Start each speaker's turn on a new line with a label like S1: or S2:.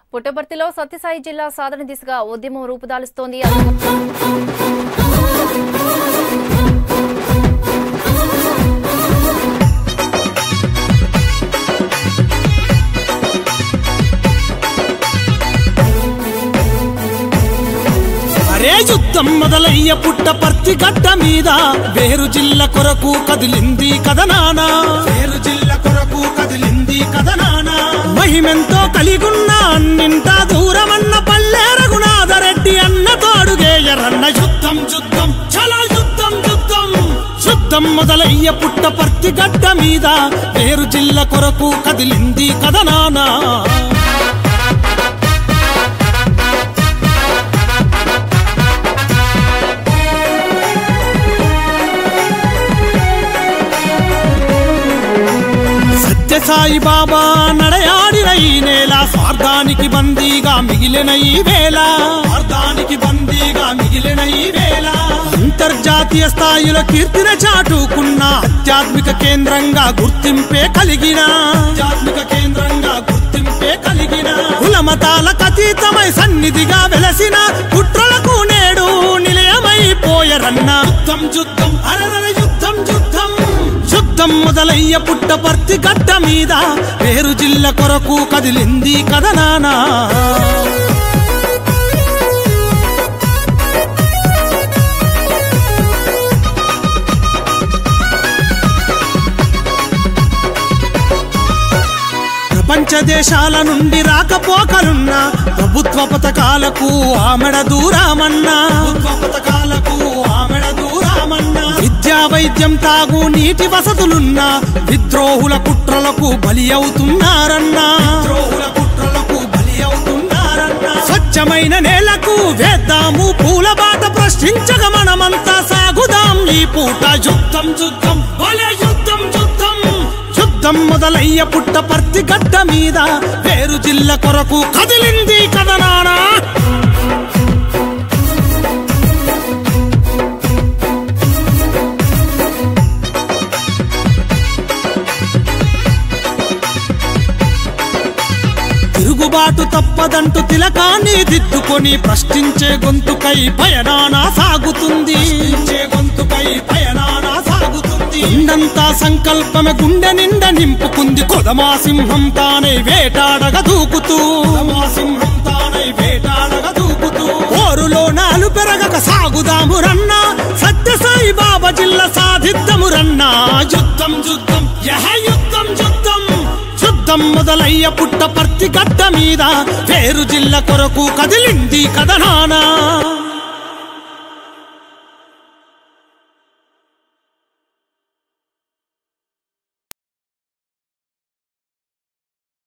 S1: పుట్టపర్తిలో సత్యసాయి జిల్లా సాధన దిశగా ఉద్యమం రూపుదాలుస్తోంది.
S2: యుద్ధం మొదలయ్య పుట్టపర్తి గడ్డ మీద వేరు జిల్ల కొరకు కదిలింది కదనానా, వేరు జిల్ల కొరకు కదిలింది కదనానా. మహిమెంతో కలిగున్న అన్నింటా దూరమన్న పల్లె రఘునాథరెడ్డి అన్న తోడుగేయరన్న యుద్ధం యుద్ధం చలో యుద్ధం యుద్ధం. యుద్ధం మొదలయ్య పుట్టపర్తి గడ్డ మీద వేరు జిల్ల కొరకు కదిలింది కదనానా. సాయి బాబా నడయాడిన ఈ నేల స్వార్థానికి బందీగా మిగిలిన ఈ వేళ, స్వార్థానికి బందీగా మిగిలిన ఈ వేళ. అంతర్జాతీయ స్థాయిలో కీర్తిన చాటుకున్న ఆధ్యాత్మిక కేంద్రంగా గుర్తింపే కలిగిన, ఆధ్యాత్మిక కేంద్రంగా గుర్తింపే కలిగిన. కులమతాలకు అతీతమై సన్నిధిగా వెలసిన కుట్రలకు నేడు నిలయమైపోయరన్న యుద్ధం యుద్ధం అరరర యుద్ధం యుద్ధం. యుద్ధం మొదలయ్య పుట్టపర్తి గడ్డ మీద వేరు జిల్ల కొరకు కదిలింది కదనానా. ప్రపంచ దేశాల నుండి రాకపోకలున్న ప్రభుత్వ పథకాలకు ఆమెడ దూరమన్నా, ప్రభుత్వ పథకాలకు ఆమెడ దూరమన్నా. విద్యా వైద్యం తాగు నీటి వసతులున్నా విద్రోహుల కుట్రలకు బలి అవుతున్నారన్నా, విద్రోహుల కుట్రలకు బలి అవుతున్నారన్నా. స్వచ్ఛమైన నేలకు వేద్దాము పూల బాట, ప్రశ్నించగ మనమంతా సాగుదాం ఈ పూట. యుద్ధం యుద్ధం భలే యుద్ధం యుద్ధం. యుద్ధం మొదలయ్య పుట్టపర్తి గడ్డ మీద వేరు జిల్ల కొరకు కదిలింది కదనానా. తిరుగుబాటు తప్పదంటూ తిలకాన్ని దిద్దుకొని ప్రశ్నించే గొంతుకై పయనానా సాగుతుంది, గొంతుకై పయనానా సాగుతుంది. ఇందంతా సంకల్పమే గుండె నిండా నింపుకుంది, కొదమా సింహం తానే వేటాడగ దూకుతూ, కొదమా సింహం తానే వేటాడగ దూకుతూ. పోరులో నాలు పెరగక సాగుదాము రన్నా, సత్యసాయి బాబా జిల్లా సాధిద్దాము రన్నా. యుద్ధం యుద్ధం యహ యుద్ధం యుద్ధం. యుద్ధం మొదలయ్య పుట్టపర్తి గడ్డ మీద వేరు జిల్ల కొరకు కదిలింది కదనానా.